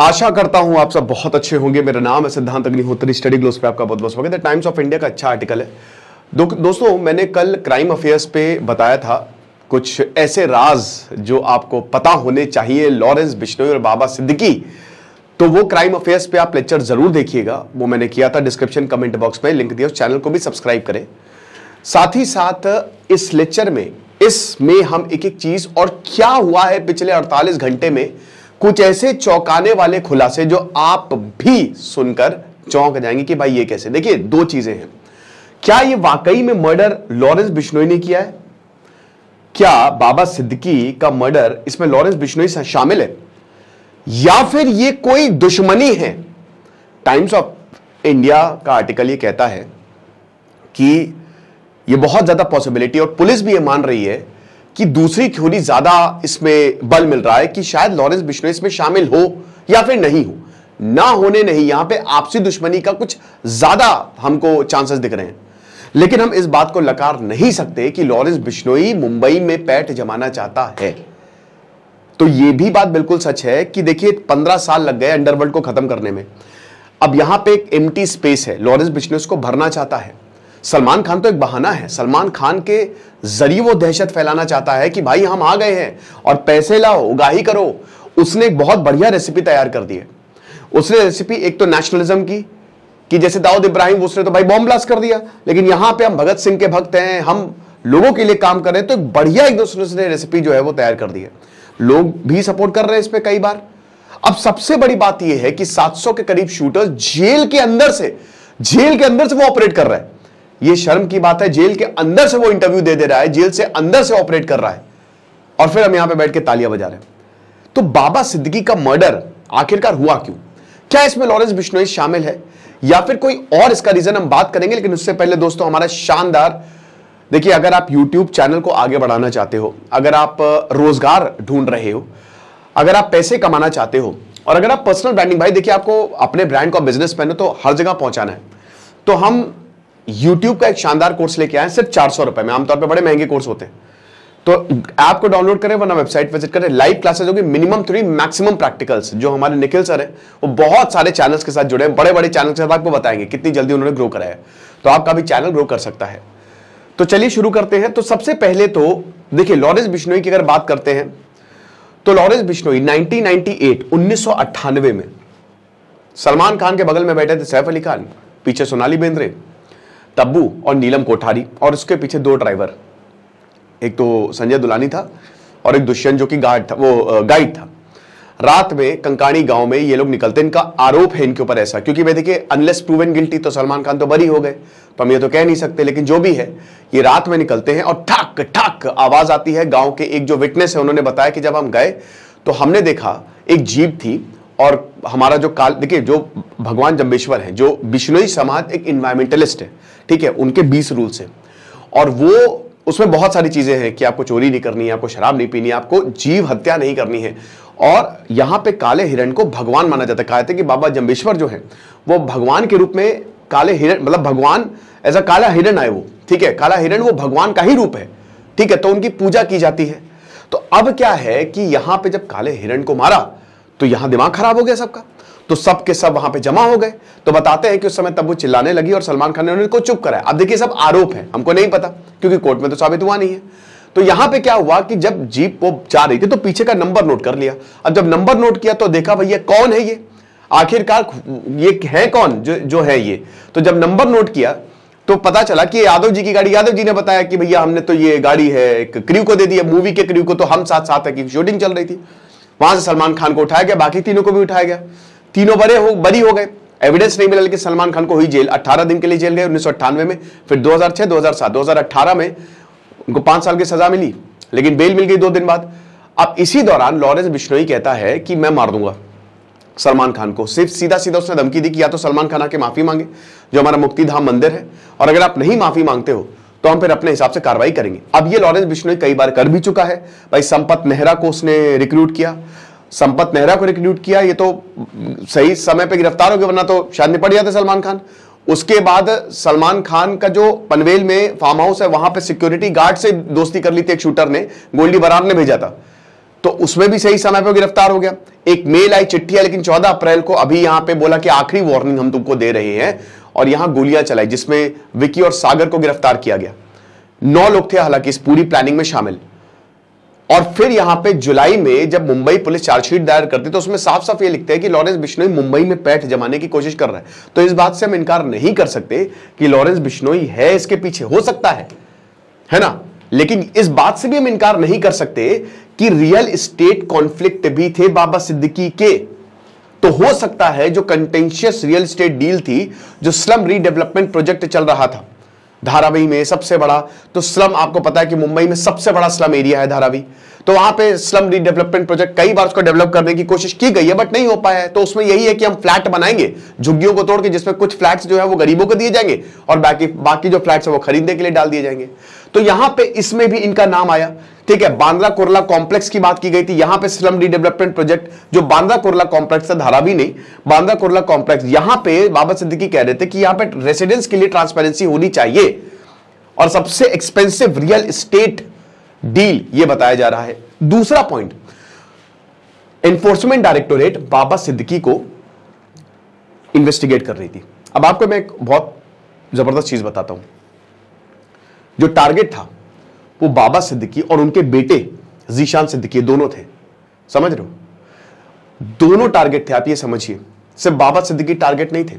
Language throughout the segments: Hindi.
आशा करता हूं आप सब बहुत अच्छे होंगे। मेरा नाम है सिद्धांत अग्निहोत्री। स्टडी ग्लोस पे आपका बहुत बहुत स्वागत है। टाइम्स ऑफ इंडिया का अच्छा आर्टिकल है। दोस्तों, मैंने कल क्राइम अफेयर्स पे बताया था कुछ ऐसे राज जो आपको पता होने चाहिए लॉरेंस बिश्नोई और बाबा सिद्दीकी। तो वो क्राइम अफेयर्स पे आप लेक्चर जरूर देखिएगा, वो मैंने किया था। डिस्क्रिप्शन कमेंट बॉक्स में लिंक दिया, उस चैनल को भी सब्सक्राइब करें। साथ ही साथ इस लेक्चर में इसमें हम एक एक चीज और क्या हुआ है पिछले 48 घंटे में, कुछ ऐसे चौंकाने वाले खुलासे जो आप भी सुनकर चौंक जाएंगे कि भाई ये कैसे। देखिए, दो चीजें हैं। क्या ये वाकई में मर्डर लॉरेंस बिश्नोई ने किया है? क्या बाबा सिद्दीकी का मर्डर इसमें लॉरेंस बिश्नोई शामिल है, या फिर ये कोई दुश्मनी है? टाइम्स ऑफ इंडिया का आर्टिकल ये कहता है कि ये बहुत ज्यादा पॉसिबिलिटी, और पुलिस भी ये मान रही है कि दूसरी थ्योरी ज्यादा इसमें बल मिल रहा है कि शायद लॉरेंस बिश्नोई इसमें शामिल हो या फिर नहीं हो। ना होने नहीं, यहां पे आपसी दुश्मनी का कुछ ज्यादा हमको चांसेस दिख रहे हैं। लेकिन हम इस बात को लकार नहीं सकते कि लॉरेंस बिश्नोई मुंबई में पैठ जमाना चाहता है। तो यह भी बात बिल्कुल सच है कि देखिए 15 साल लग गए अंडरवर्ल्ड को खत्म करने में। अब यहां पे एक एम्प्टी स्पेस है, लॉरेंस बिश्नोई उसको भरना चाहता है। सलमान खान तो एक बहाना है। सलमान खान के जरिए वो दहशत फैलाना चाहता है कि भाई हम आ गए हैं और पैसे लाओ, उगाही करो। उसने एक बहुत बढ़िया रेसिपी तैयार कर दी है। उसने रेसिपी एक तो नेशनलिज्म की, कि जैसे दाऊद इब्राहिम, उसने तो भाई बॉम्ब ब्लास्ट कर दिया, लेकिन यहां पे हम भगत सिंह के भक्त हैं, हम लोगों के लिए काम कर रहे हैं। तो एक बढ़िया एक दूसरे रेसिपी जो है वो तैयार कर दी है। लोग भी सपोर्ट कर रहे हैं इस पे कई बार। अब सबसे बड़ी बात यह है कि 700 के करीब शूटर्स जेल के अंदर से वो ऑपरेट कर रहा है। ये शर्म की बात है, जेल के अंदर से वो इंटरव्यू दे रहा है, जेल से अंदर से ऑपरेट कर रहा है, और फिर हम यहां पे बैठ के तालियां बजा रहे हैं। तो बाबा सिद्दीकी का मर्डर आखिरकार हुआ क्यों? क्या इसमें लॉरेंस बिश्नोई शामिल है या फिर कोई और इसका रीजन हम बात करेंगे। लेकिन उससे पहले दोस्तों, हमारा शानदार, देखिए, अगर आप यूट्यूब चैनल को आगे बढ़ाना चाहते हो, अगर आप रोजगार ढूंढ रहे हो, अगर आप पैसे कमाना चाहते हो, और अगर आप पर्सनल ब्रांडिंग, भाई देखिए, आपको अपने ब्रांड को बिजनेस मैन हो तो हर जगह पहुंचाना है, तो हम YouTube का एक शानदार कोर्स लेके आए, सिर्फ 400 रुपए में। आमतौर पे बड़े महंगे कोर्स होते हैं। तो ऐप को डाउनलोड करें, वरना वेबसाइट विजिट करें। लाइव क्लासेस होगी, मिनिमम 3, मैक्सिमम प्रैक्टिकल्स। जो हमारे निखिल सर हैं, वो बहुत सारे चैनल्स के साथ जुड़े हैं, बड़े बड़े चैनल के साथ आपको बताएंगे कितनी जल्दी उन्होंने ग्रो कराया है। तो आपका भी चैनल ग्रो कर सकता है। तो चलिए शुरू करते हैं। तो सबसे पहले तो देखिए, लॉरेंस बिश्नोई की अगर बात करते हैं तो लॉरेंस बिश्नोई 1998 में सलमान खान के बगल में बैठे थे सैफ अली खान, पीछे सोनाली बेंद्रे, तब्बू और नीलम कोठारी, और उसके पीछे 2 ड्राइवर, एक तो संजय दुलानी था और एक दुष्यंत जो कि गाइड था। रात में कंकाणी गांव में ये लोग निकलते। इनका आरोप है इनके ऊपर ऐसा, क्योंकि भाई देखिए, अनलेस प्रूवन गिल्टी तो सलमान खान तो बरी हो गए, तो हम ये तो कह नहीं सकते। लेकिन जो भी है, ये रात में निकलते हैं और ठक ठक आवाज आती है। गांव के एक जो विटनेस है, उन्होंने बताया कि जब हम गए तो हमने देखा एक जीप थी, और हमारा जो देखिए, जो भगवान जम्बेश्वर है, जो बिश्नोई समाज एक इन्वायरमेंटलिस्ट है, ठीक है, उनके 20 रूल्स हैं, और वो उसमें बहुत सारी चीजें हैं कि आपको चोरी नहीं करनी है, आपको शराब नहीं पीनी है, आपको जीव हत्या नहीं करनी है। और यहां पे काले हिरण को भगवान माना जाता है। कहते हैं कि बाबा जम्बेश्वर जो है वो भगवान के रूप में, काले हिरण मतलब भगवान ऐसा काला हिरण आए वो, ठीक है, काला हिरण वो भगवान का ही रूप है, ठीक है, तो उनकी पूजा की जाती है। तो अब क्या है कि यहां पे जब काले हिरण को मारा तो यहां दिमाग खराब हो गया सबका, तो सब के सब वहां पे जमा हो गए। तो बताते हैं कि उस समय तब वो चिल्लाने लगी और सलमान खान ने उनको चुप कराया। अब देखिए, सब आरोप है, हमको नहीं पता क्योंकि कोर्ट में तो साबित हुआ नहीं है। तो यहां पे क्या हुआ कि जब जीप वो जा रही थी तो पीछे का नंबर नोट कर लिया। अब जब नंबर नोट किया तो देखा भैया कौन है ये, आखिरकार ये है कौन जो है ये। तो जब नंबर नोट किया तो पता चला कि यादव जी की गाड़ी। यादव जी ने बताया कि भैया हमने तो ये गाड़ी है एक क्रू को दे दी है, मूवी के क्रू को, तो हम साथ साथ है कि शूटिंग चल रही थी। वहां से सलमान खान को उठाया गया, बाकी तीनों को भी उठाया गया। तीनों बरी हो गए, एविडेंस नहीं मिला, लेकिन सलमान खान को हुई जेल। 18 दिन के लिए जेल गए 1998 में, फिर 2006, 2007, 2018 में उनको 5 साल की सजा मिली, लेकिन बेल मिल गई 2 दिन बाद। अब इसी दौरान लॉरेंस बिश्नोई कहता है कि मैं मार दूंगा सलमान खान को। सिर्फ सीधा उसने धमकी दी कि या तो सलमान खान आके माफी मांगे, जो हमारा मुक्तिधाम मंदिर है, और अगर आप नहीं माफी मांगते हो तो हम फिर अपने हिसाब से कार्रवाई करेंगे। अब ये लॉरेंस बिश्नोई कई बार कर भी चुका है। भाई संपत नेहरा को उसने रिक्रूट किया, ये तो सही समय पे गिरफ्तार हो गए, वरना तो शायद निपट जाते सलमान खान। उसके बाद सलमान खान का जो पनवेल में फार्म हाउस है, वहां पे सिक्योरिटी गार्ड से दोस्ती कर ली थी एक शूटर ने, गोल्डी बरार ने भेजा था। तो उसमें भी सही समय पर गिरफ्तार हो गया। एक मेल आई, चिट्ठी है, लेकिन 14 अप्रैल को अभी यहां पे बोला कि आखिरी वार्निंग हम तुमको दे रहे हैं, और यहां गोलियां चलाई जिसमें विकी और सागर को गिरफ्तार किया गया। 9 लोग थे हालांकि इस पूरी प्लानिंग में शामिल। और फिर यहां पे जुलाई में जब मुंबई पुलिस चार्जशीट दायर करती तो उसमें साफ साफ ये लिखते हैं कि लॉरेंस बिश्नोई मुंबई में पैठ जमाने की कोशिश कर रहा है। तो इस बात से हम इनकार नहीं कर सकते कि लॉरेंस बिश्नोई है इसके पीछे, हो सकता है ना, लेकिन इस बात से भी हम इनकार नहीं कर सकते कि रियल एस्टेट कॉन्फ्लिक्ट भी थे बाबा सिद्दीकी के। तो हो सकता है जो कंटेंशियस रियल एस्टेट डील थी, जो स्लम रीडेवलपमेंट प्रोजेक्ट चल रहा था धारावी में सबसे बड़ा, तो स्लम आपको पता है कि मुंबई में सबसे बड़ा स्लम एरिया है धारावी, तो वहां पे स्लम रीडेवलपमेंट प्रोजेक्ट कई बार उसको डेवलप करने की कोशिश की गई है बट नहीं हो पाया है। तो उसमें यही है कि हम फ्लैट बनाएंगे झुग्गियों को तोड़ के, जिसमें कुछ फ्लैट्स जो है वो गरीबों को दिए जाएंगे और बाकी जो फ्लैट्स है वो खरीदने के लिए डाल दिए जाएंगे। तो यहां पे इसमें भी इनका नाम आया, ठीक है। बांद्रा कुर्ला कॉम्प्लेक्स की बात की गई थी, यहां पे स्लम रीडेवलपमेंट प्रोजेक्ट जो बांद्रा कुर्ला कॉम्प्लेक्स था, धारावी नहीं, बांद्रा कुर्ला कॉम्प्लेक्स, यहां पे बाबा सिद्दीकी कह रहे थे कि यहां पे रेसिडेंट्स के लिए ट्रांसपेरेंसी होनी चाहिए, और सबसे एक्सपेंसिव रियल एस्टेट डील ये बताया जा रहा है। दूसरा point, enforcement directorate Baba Siddiqui को इन्वेस्टिगेट कर रही थी। अब आपको मैं एक बहुत जबरदस्त चीज बताता हूं। जो टारगेट था वो बाबा सिद्दीकी और उनके बेटे जीशान सिद्दीकी दोनों थे, समझ रहे हो, दोनों टारगेट थे। आप ये समझिए, सिर्फ बाबा सिद्दीकी टारगेट नहीं थे।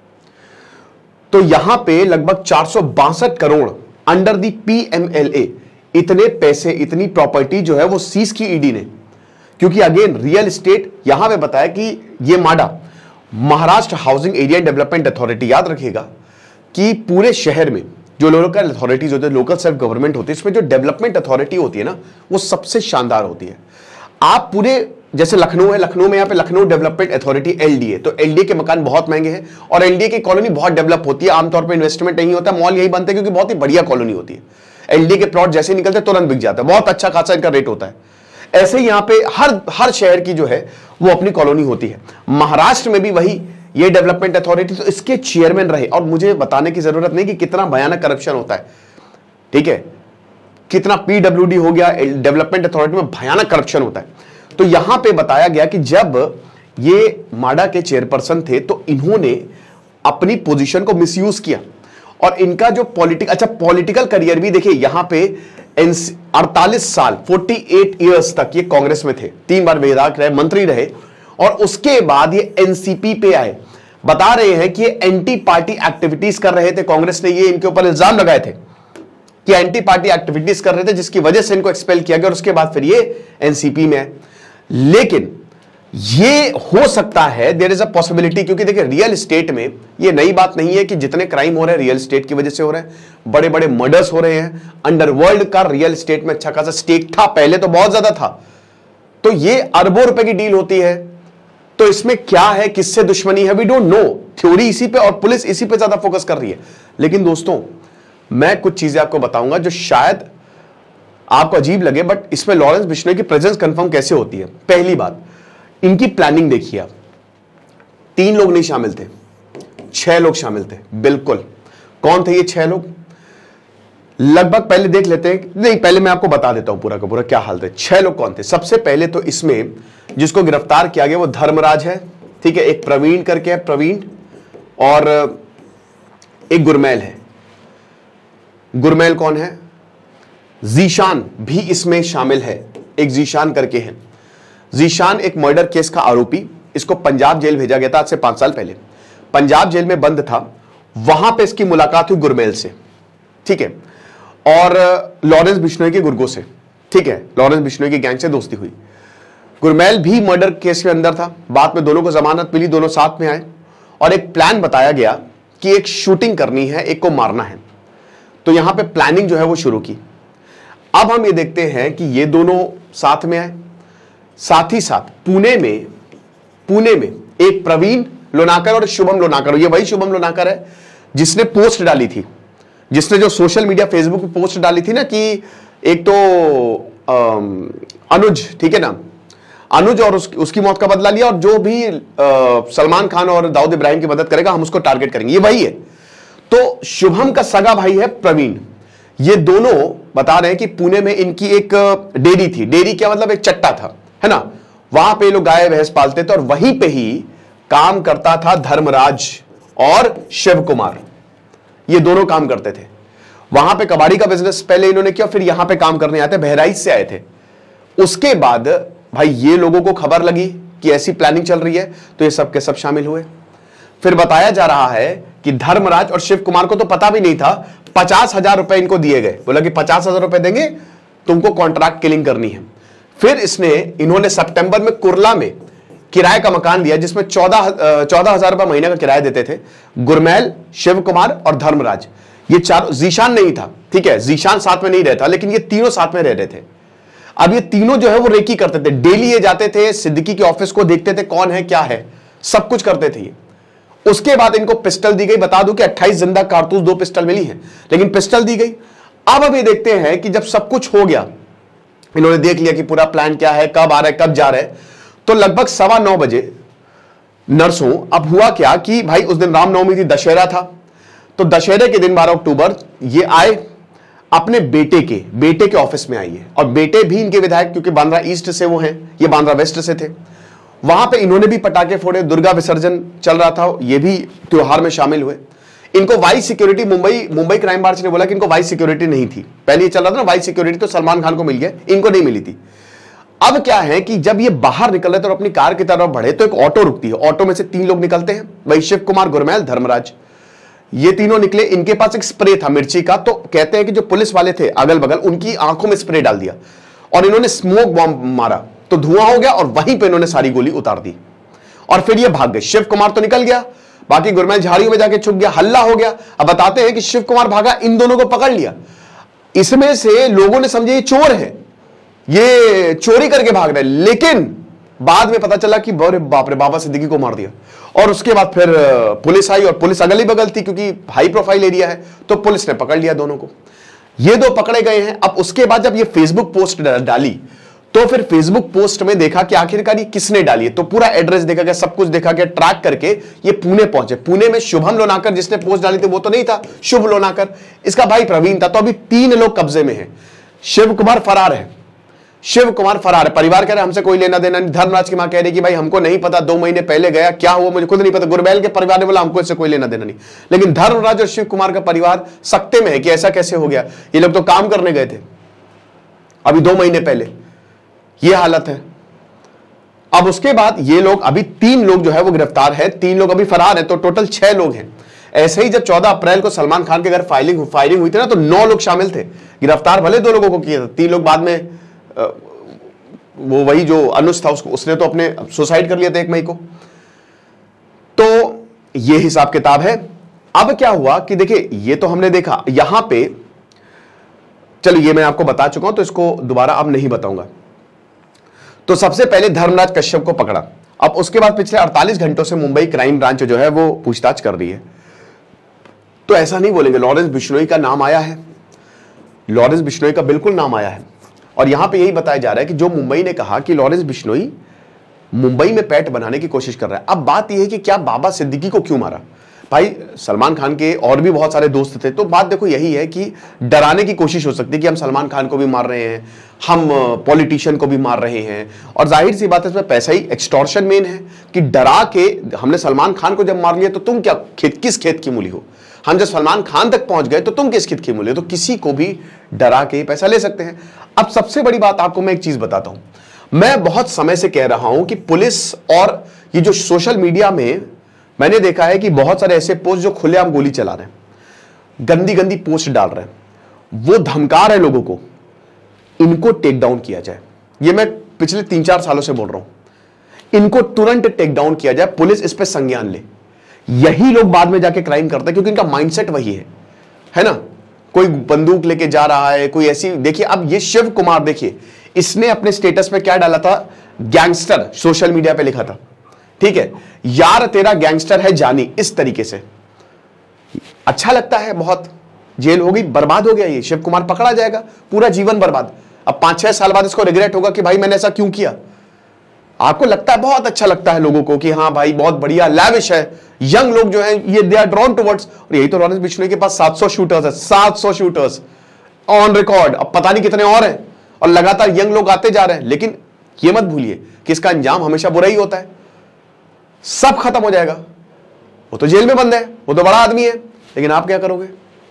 तो यहां पे लगभग 462 करोड़ अंडर दी PMLA, इतने पैसे, इतनी प्रॉपर्टी जो है वो सीज की ईडी ने, क्योंकि अगेन रियल एस्टेट यहां पे बताया कि ये MHADA Maharashtra housing area development authority, याद रखिएगा कि पूरे शहर में जो लोकल अथॉरिटीज होते हैं, लोकल सेल्फ गवर्नमेंट होती है, इसमें जो डेवलपमेंट अथॉरिटी होती है ना वो सबसे शानदार होती है। आप पूरे, जैसे लखनऊ है, लखनऊ में यहाँ पे लखनऊ डेवलपमेंट अथॉरिटी LDA, तो LDA के मकान बहुत महंगे हैं और LDA की कॉलोनी बहुत डेवलप होती है, आमतौर पे इन्वेस्टमेंट नहीं होता, मॉल यही बनते हैं क्योंकि बहुत ही बढ़िया कॉलोनी होती है। LDA के प्लॉट जैसे निकलते तुरंत बिक जाता है, बहुत अच्छा खासा इनका रेट होता है। ऐसे ही यहाँ पे हर शहर की जो है वो अपनी कॉलोनी होती है। महाराष्ट्र में भी वही ये डेवलपमेंट अथॉरिटी, तो इसके चेयरमैन रहे, और मुझे बताने की जरूरत नहीं कि कितना भयानक करप्शन होता है, ठीक है, कितना PWD हो गया, डेवलपमेंट अथॉरिटी में भयानक करप्शन होता है। तो यहां पे बताया गया कि जब ये माडा के चेयरपर्सन थे तो इन्होंने अपनी पोजीशन को मिसयूज किया, और इनका जो पॉलिटिकल करियर भी देखिए, यहां पे 48 साल 48 ईयर्स तक ये कांग्रेस में थे, 3 बार विधायक रहे, मंत्री रहे, और उसके बाद ये NCP पे आए। बता रहे हैं कि ये एंटी पार्टी एक्टिविटीज कर रहे थे, कांग्रेस ने ये इनके ऊपर इल्जाम लगाए थे कि एंटी पार्टी एक्टिविटीज कर रहे थे, जिसकी वजह से इनको एक्सपेल किया गया, और उसके बाद फिर ये NCP में है। लेकिन ये हो सकता है, देयर इज अ पॉसिबिलिटी, क्योंकि देखिए रियल एस्टेट में ये नई बात नहीं है कि जितने क्राइम हो रहे हैं रियल एस्टेट की वजह से हो रहे हैं, बड़े बड़े मर्डर्स हो रहे हैं, अंडरवर्ल्ड का रियल एस्टेट में अच्छा खासा स्टेक था, पहले तो बहुत ज्यादा था, तो ये अरबों रुपए की डील होती है। तो इसमें क्या है, किससे दुश्मनी है, वी डोंट नो। थ्योरी इसी पे और पुलिस इसी पे ज्यादा फोकस कर रही है। लेकिन दोस्तों मैं कुछ चीजें आपको बताऊंगा जो शायद आपको अजीब लगे, बट इसमें लॉरेंस बिश्नोई की प्रेजेंस कंफर्म कैसे होती है। पहली बात, इनकी प्लानिंग देखिए आप, 3 लोग नहीं शामिल थे, 6 लोग शामिल थे, बिल्कुल। कौन थे ये 6 लोग? लगभग पहले देख लेते हैं, नहीं पहले मैं आपको बता देता हूं पूरा का पूरा क्या हाल थे। 6 लोग कौन थे? सबसे पहले तो इसमें जिसको गिरफ्तार किया गया वो धर्मराज है, ठीक है, एक प्रवीण करके है, प्रवीण, और एक गुरमैल है। गुरमैल कौन है? जीशान भी इसमें शामिल है, एक जीशान करके है। जीशान एक मर्डर केस का आरोपी, इसको पंजाब जेल भेजा गया था आज से 5 साल पहले, पंजाब जेल में बंद था, वहां पे इसकी मुलाकात हुई गुरमैल से, ठीक है, और लॉरेंस बिश्नोई के गुर्गों से, ठीक है, लॉरेंस बिश्नोई की गैंग से दोस्ती हुई। गुरमैल भी मर्डर केस के अंदर था, बाद में दोनों को जमानत मिली, दोनों साथ में आए, और एक प्लान बताया गया कि एक शूटिंग करनी है, एक को मारना है, तो यहां पे प्लानिंग जो है वो शुरू की। अब हम ये देखते हैं कि ये दोनों साथ में आए, साथ ही साथ पुणे में एक प्रवीण लोनाकर और शुभम लोनाकर, ये वही शुभम लोनाकर है जिसने पोस्ट डाली थी, जिसने जो सोशल मीडिया फेसबुक पे पोस्ट डाली थी ना कि एक तो अनुज, ठीक है ना, अनुज, और उसकी मौत का बदला लिया, और जो भी सलमान खान और दाऊद इब्राहिम की मदद करेगा हम उसको टारगेट करेंगे, ये वही है। तो शुभम का सगा भाई है प्रवीण, ये दोनों बता रहे हैं कि पुणे में इनकी एक डेयरी थी। डेयरी क्या मतलब, एक चट्टा था, है ना, वहां पे लोग गाय भैंस पालते थे और वहीं पे ही काम करता था धर्मराज और शिव कुमार। ये दोनों काम करते थे वहां पे। कबाड़ी का बिजनेस पहले इन्होंने किया, फिर यहां पे काम करने आते, बहराइच से आए थे। उसके बाद भाई ये लोगों को खबर लगी कि ऐसी प्लानिंग चल रही है, तो ये सब के सब शामिल हुए। फिर बताया जा रहा है कि धर्मराज और शिव कुमार को तो पता भी नहीं था। 50,000 रुपए इनको दिए गए, बोला कि 50,000 रुपए देंगे, तुमको कॉन्ट्रैक्ट किलिंग करनी है। फिर इन्होंने सितंबर में कुर्ला में किराए का मकान लिया, जिसमें 14,000 रुपए महीने का किराया देते थे। गुरमैल, शिव कुमार और धर्मराज, ये चार, जीशान नहीं था, ठीक है, जीशान साथ में नहीं रहता, लेकिन ये तीनों साथ में रह रहे थे। अब ये तीनों जो है वो रेकी करते थे, डेली ये जाते थे सिद्दीकी के ऑफिस को, देखते थे कौन है क्या है, सब कुछ करते थे ये। उसके बाद इनको पिस्टल दी गई। बता दूं कि 28 जिंदा कारतूस, 2 पिस्टल मिली है, लेकिन पिस्टल दी गई। अब अभी देखते हैं कि जब सब कुछ हो गया, इन्होंने देख लिया कि पूरा प्लान क्या है, कब आ रहा है, कब जा रहा है, तो लगभग 9:15 बजे नरसों, अब हुआ क्या कि भाई उस दिन रामनवमी थी, दशहरा था, तो दशहरे के दिन 12 अक्टूबर ये आए अपने बेटे के ऑफिस में आइए। और बेटे भी इनके विधायक, क्योंकि बांद्रा ईस्ट से वो हैं, ये बांद्रा वेस्ट से थे। वहां पे इन्होंने भी पटाखे फोड़े, दुर्गा विसर्जन चल रहा था, ये भी त्योहार में शामिल हुए। इनको वाइस सिक्योरिटी, मुंबई क्राइम ब्रांच ने बोला कि इनको वाइस सिक्योरिटी नहीं थी। पहले ये चल रहा था ना वाइस सिक्योरिटी, तो सलमान खान को मिल गया, इनको नहीं मिली थी। अब क्या है कि जब ये बाहर निकल रहे थे और अपनी कार की तरफ बढ़े, तो एक ऑटो रुकती है, ऑटो में से 3 लोग निकलते हैं, वही शिव कुमार, गुरमैल, धर्मराज, ये तीनों निकले। इनके पास एक स्प्रे था मिर्ची का, तो कहते हैं कि जो पुलिस वाले थे अगल बगल, उनकी आंखों में स्प्रे डाल दिया और इन्होंने स्मोक बॉम्ब मारा, तो धुआं हो गया और वहीं पे इन्होंने सारी गोली उतार दी और फिर ये भाग गए। शिव कुमार तो निकल गया, बाकी गुरमैल झाड़ियों में जाके छुप गया, हल्ला हो गया। अब बताते हैं कि शिव कुमार भागा, इन दोनों को पकड़ लिया। इसमें से लोगों ने समझे ये चोर है, ये चोरी करके भाग रहे, लेकिन बाद में पता चला कि बाप रे, बाबा सिद्दीकी को मार दिया। और उसके बाद फिर पुलिस आई, और पुलिस अगल ही बगल थी क्योंकि हाई प्रोफाइल एरिया है, तो पुलिस ने पकड़ लिया दोनों को। ये 2 पकड़े गए हैं। अब उसके बाद जब ये फेसबुक पोस्ट डाली, तो फिर फेसबुक पोस्ट में देखा कि आखिरकार ये किसने डाली है, तो पूरा एड्रेस देखा गया, सब कुछ देखा गया, ट्रैक करके ये पुणे पहुंचे। पुणे में शुभम लोनाकर जिसने पोस्ट डाली थी वो तो नहीं था, शुभ लोनाकर, इसका भाई प्रवीण था। तो अभी 3 लोग कब्जे में हैं। शिव कुमार फरार है, शिव कुमार फरार है। परिवार कह रहे हमसे कोई लेना देना नहीं। धर्मराज की मां कह रही कि भाई हमको नहीं पता, 2 महीने पहले गया, क्या हुआ मुझे खुद नहीं पता। गुरमैल के परिवार ने बोला हमको इससे कोई लेना देना नहीं। लेकिन धर्मराज और शिव कुमार का परिवार सकते में है कि ऐसा कैसे हो गया, ये लोग तो काम करने गए थे अभी 2 महीने पहले, ये हालत है। अब उसके बाद ये लोग, अभी 3 लोग जो है वो गिरफ्तार है, 3 लोग अभी फरार है, तो टोटल 6 लोग हैं। ऐसे ही जब 14 अप्रैल को सलमान खान के घर फायरिंग हुई थी ना, तो 9 लोग शामिल थे। गिरफ्तार भले 2 लोगों को किया था, 3 लोग बाद में वो वही जो अनुज था उसने तो अपने सुसाइड कर लिया था 1 मई को। तो ये हिसाब किताब है। अब क्या हुआ कि देखिए, ये तो हमने देखा यहां पे, चलो ये मैं आपको बता चुका हूं, तो इसको दोबारा अब नहीं बताऊंगा। तो सबसे पहले धर्मराज कश्यप को पकड़ा। अब उसके बाद पिछले 48 घंटों से मुंबई क्राइम ब्रांच जो है वो पूछताछ कर रही है। तो ऐसा नहीं बोलेंगे, लॉरेंस बिश्नोई का नाम आया है, लॉरेंस बिश्नोई का बिल्कुल नाम आया है। और यहां पे यही बताया जा रहा है कि जो मुंबई ने कहा कि लॉरेंस बिश्नोई मुंबई में पैठ बनाने की कोशिश कर रहा है। अब बात यह है कि क्या बाबा सिद्दीकी को क्यों मारा? भाई सलमान खान के और भी बहुत सारे दोस्त थे, तो बात देखो यही है कि डराने की कोशिश हो सकती है कि हम सलमान खान को भी मार रहे हैं, हम पॉलिटिशियन को भी मार रहे हैं। और जाहिर सी बात है इसमें पैसा ही, एक्सटॉर्शन मेन है कि डरा के हमने सलमान खान को जब मार लिया तो तुम क्या किस खेत की मूली हो, हम जब सलमान खान तक पहुंच गए तो तुम किस खेत की मूली हो। तो किसी को भी डरा के पैसा ले सकते हैं। अब सबसे बड़ी बात आपको मैं एक चीज बताता हूं, मैं बहुत समय से कह रहा हूं कि पुलिस और ये जो सोशल मीडिया में मैंने देखा है कि बहुत सारे ऐसे पोस्ट जो खुलेआम गोली चला रहे हैं, गंदी गंदी पोस्ट डाल रहे हैं, वो धमका रहे लोगों को, इनको टेक डाउन किया जाए। ये मैं पिछले 3-4 सालों से बोल रहा हूं, इनको तुरंत टेक डाउन किया जाए, पुलिस इस पे संज्ञान ले। यही लोग बाद में जाके क्राइम करते हैं क्योंकि इनका माइंडसेट वही है ना। कोई बंदूक लेके जा रहा है, कोई ऐसी, देखिए अब ये शिव कुमार, देखिए इसने अपने स्टेटस पे क्या डाला था, गैंगस्टर, सोशल मीडिया पे लिखा था, ठीक है, यार तेरा गैंगस्टर है जानी, इस तरीके से। अच्छा लगता है बहुत, जेल हो गई, बर्बाद हो गया, ये शिव कुमार पकड़ा जाएगा, पूरा जीवन बर्बाद। अब 5-6 साल बाद इसको रिग्रेट होगा कि भाई मैंने ऐसा क्यों किया। आपको लगता है, बहुत अच्छा लगता है लोगों को कि हाँ भाई बहुत बढ़िया, लैविश है, यंग लोग जो हैं ये दे आर ड्रॉन टुवर्ड्स। और यही तो लॉरेंस बिश्नोई के पास 700 शूटर्स है, 700 शूटर्स, ऑन रिकॉर्ड, अब पता नहीं कितने और हैं, और लगातार यंग लोग आते जा रहे हैं। लेकिन यह मत भूलिए कि इसका अंजाम हमेशा बुरा ही होता है। सब खत्म हो जाएगा, वो तो जेल में बंद है, वो तो बड़ा आदमी है, लेकिन आप क्या करोगे?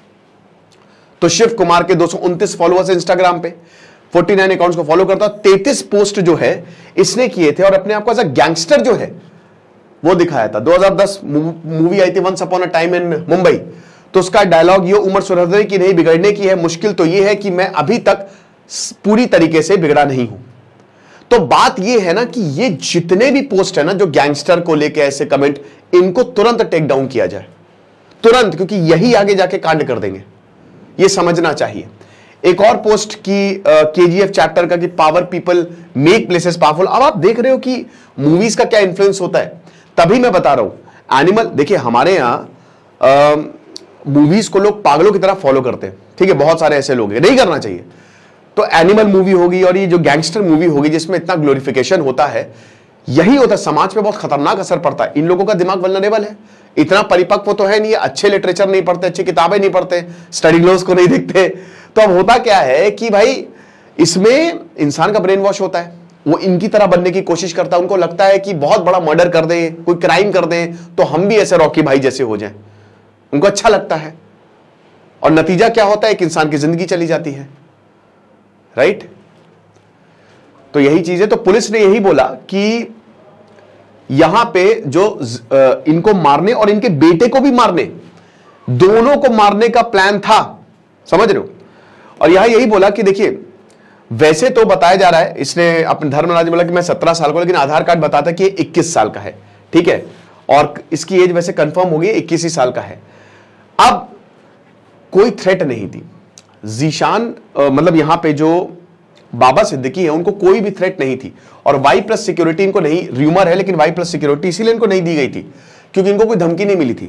तो शिव कुमार के 229 फॉलोअर्स इंस्टाग्राम पे, 49 अकाउंट्स को फॉलो करता, 33 पोस्ट जो है इसने किए थे और अपने आप को एज अ गैंगस्टर जो है वो दिखाया था। 2010 मूवी आई थी once upon a time in Mumbai, तो उसका डायलॉग ये उम्र सुधरने की नहीं बिगड़ने की है, मुश्किल तो ये है कि मैं अभी तक पूरी तरीके से बिगड़ा नहीं हूं। तो बात ये है ना कि ये जितने भी पोस्ट है ना जो गैंगस्टर को लेके ऐसे कमेंट, इनको तुरंत टेक डाउन किया जाए, तुरंत, क्योंकि यही आगे जाके कांड कर देंगे, ये समझना चाहिए। एक और पोस्ट की केजीएफ चैप्टर का कि power people make places powerful. अब आप देख रहे हो कि मूवीज का क्या इन्फ्लुएंस होता है, तभी मैं बता रहा हूं। एनिमल, देखिए हमारे यहां मूवीज को लोग पागलों की तरह फॉलो करते हैं, ठीक है, बहुत सारे ऐसे लोग हैं, नहीं करना चाहिए। तो एनिमल मूवी होगी और ये जो गैंगस्टर मूवी होगी जिसमें इतना ग्लोरिफिकेशन होता है, यही होता है, समाज पे बहुत खतरनाक असर पड़ता है। इन लोगों का दिमाग वल्नरेबल है, इतना परिपक्व तो है नहीं, अच्छे लिटरेचर नहीं पढ़ते, अच्छी किताबें नहीं पढ़ते, स्टडी ग्लोस को नहीं देखते। तो अब होता क्या है कि भाई इसमें इंसान का ब्रेन वॉश होता है, वो इनकी तरह बनने की कोशिश करता है। उनको लगता है कि बहुत बड़ा मर्डर कर दें, कोई क्राइम कर दें तो हम भी ऐसे रॉकी भाई जैसे हो जाएं, उनको अच्छा लगता है। और नतीजा क्या होता है, एक इंसान की जिंदगी चली जाती है, राइट। तो यही चीज है। तो पुलिस ने यही बोला कि यहां पे जो इनको मारने और इनके बेटे को भी मारने, दोनों को मारने का प्लान था, समझ रहे हो। और यहां यही बोला कि देखिए वैसे तो बताया जा रहा है, इसने अपने धर्मराज बोला कि मैं 17 साल का, लेकिन आधार कार्ड बताता है कि 21 साल का है, ठीक है, और इसकी एज वैसे कंफर्म हो गई 21 ही साल का है। अब कोई थ्रेट नहीं थी जीशान, मतलब यहां पे जो बाबा सिद्दीकी है उनको कोई भी थ्रेट नहीं थी, और Y+ सिक्योरिटी इनको नहीं, र्यूमर है लेकिन Y+ सिक्योरिटी इसीलिए इनको नहीं दी गई थी क्योंकि इनको कोई धमकी नहीं मिली थी।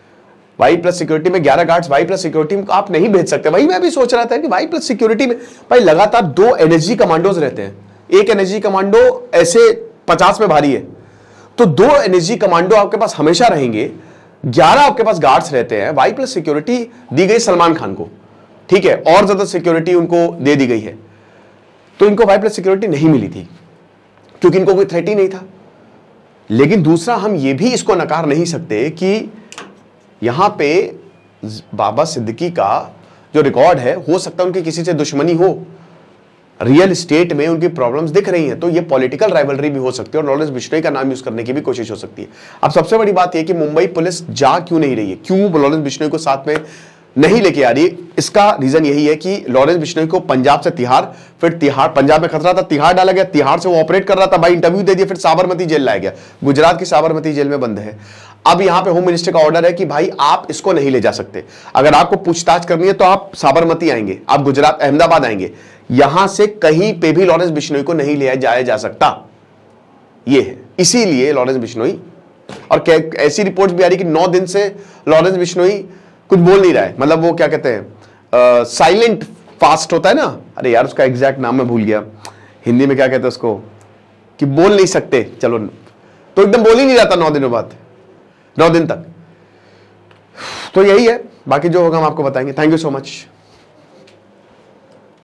Y+ सिक्योरिटी में 11 गार्ड्स, Y+ सिक्योरिटी में आप नहीं भेज सकते। वही मैं भी सोच रहा था कि Y+ सिक्योरिटी में भाई लगातार 2 एनएसजी कमांडोज रहते हैं, एक एनएसजी कमांडो ऐसे 50 में भारी है, तो 2 एनएसजी कमांडो आपके पास हमेशा रहेंगे, 11 आपके पास गार्ड्स रहते हैं। Y+ सिक्योरिटी दी गई सलमान खान को, ठीक है, और ज्यादा सिक्योरिटी उनको दे दी गई है, तो इनको Y+ सिक्योरिटी नहीं मिली थी क्योंकि इनको कोई थ्रेट ही नहीं था। लेकिन दूसरा, हम ये भी इसको नकार नहीं सकते कि यहां पे बाबा सिद्दीकी का जो रिकॉर्ड है, हो सकता है उनकी किसी से दुश्मनी हो, रियल एस्टेट में उनकी प्रॉब्लम्स दिख रही हैं, तो ये पॉलिटिकल राइवलरी भी हो सकती है और लॉरेंस बिश्नोई का नाम यूज करने की भी कोशिश हो सकती है। अब सबसे बड़ी बात यह कि मुंबई पुलिस जा क्यों नहीं रही है, क्यों लॉरेंस बिश्नोई को साथ में नहीं लेके आ रही, इसका रीजन यही है कि लॉरेंस बिश्नोई को पंजाब से तिहाड़, फिर तिहाड़, पंजाब में खतरा था, तिहाड़ डाला गया, तिहाड़ से वो ऑपरेट कर रहा था, भाई इंटरव्यू दे दिया, फिर साबरमती जेल लाया गया, गुजरात की साबरमती जेल में बंद है। अब यहां पे होम मिनिस्टर का ऑर्डर है कि भाई आप इसको नहीं ले जा सकते, अगर आपको पूछताछ करनी है तो आप साबरमती आएंगे, आप गुजरात अहमदाबाद आएंगे, यहां से कहीं पे भी लॉरेंस बिश्नोई को नहीं ले जाया जा सकता। ये है, इसीलिए लॉरेंस बिश्नोई, और ऐसी रिपोर्ट भी आ रही कि 9 दिन से लॉरेंस बिश्नोई कुछ बोल नहीं रहा है, मतलब वो क्या कहते हैं, साइलेंट फास्ट होता है ना, अरे यार उसका एग्जैक्ट नाम मैं भूल गया, हिंदी में क्या कहते हैं उसको, कि बोल नहीं सकते, चलो, तो एकदम बोल ही नहीं रहा था 9 दिनों बाद, 9 दिन तक। तो यही है, बाकी जो होगा हम आपको बताएंगे। Thank you so much.